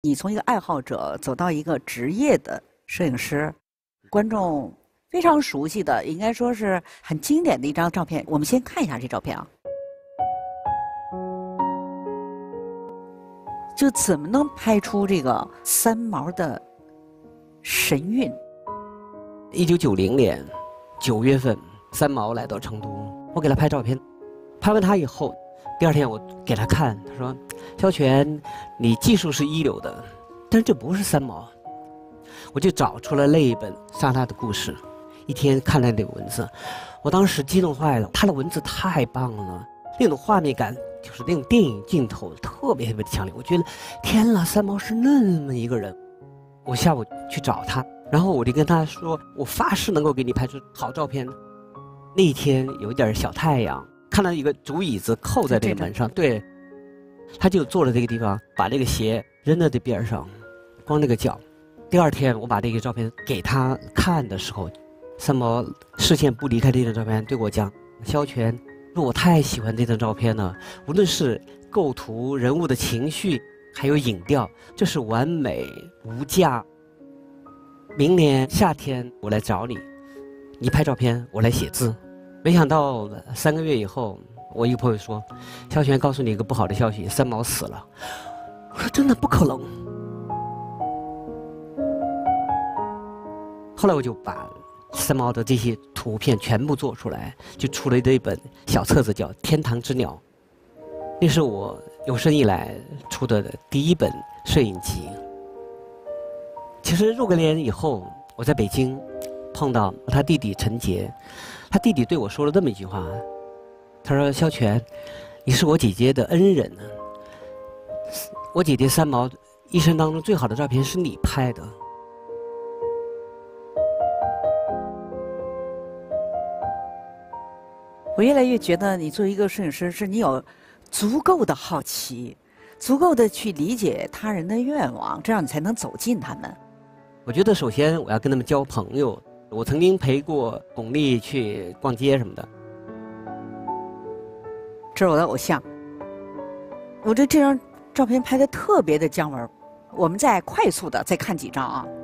你从一个爱好者走到一个职业的摄影师，观众非常熟悉的，应该说是很经典的一张照片。我们先看一下这照片啊，就怎么能拍出这个三毛的神韵 ？1990年9月份，三毛来到成都，我给他拍照片。拍完他以后，第二天我给他看，他说：“肖全，你技术是一流的，但是这不是三毛。”我就找出了那一本《莎拉的故事》，一天看了那个文字，我当时激动坏了。他的文字太棒了，那种画面感就是那种电影镜头特别的强烈。我觉得天哪，三毛是那么一个人。我下午去找他，然后我就跟他说：“我发誓能够给你拍出好照片。”那一天有一点小太阳，看到一个竹椅子扣在这个门上，对，他就坐在这个地方，把这个鞋扔在这边上，光那个脚。第二天我把这个照片给他看的时候，三毛视线不离开这张照片，对我讲：“肖全，我太喜欢这张照片了，无论是构图、人物的情绪，还有影调，这是完美无价。明年夏天我来找你，你拍照片，我来写字。”没想到3个月以后，我一个朋友说：“肖全，告诉你一个不好的消息，三毛死了。”我说：“真的不可能。”后来我就把三毛的这些图片全部做出来，就出了这一本小册子，叫《天堂之鸟》。那是我有生以来出的第一本摄影集。其实入过年以后，我在北京碰到他弟弟陈杰，他弟弟对我说了这么一句话，他说：“肖全，你是我姐姐的恩人，我姐姐三毛一生当中最好的照片是你拍的。” 我越来越觉得，你作为一个摄影师，是你有足够的好奇，足够的去理解他人的愿望，这样你才能走近他们。 我觉得首先我要跟他们交朋友。我曾经陪过巩俐去逛街什么的。 这是我的偶像。我觉得这张照片拍得特别的姜文。我们再快速的再看几张啊。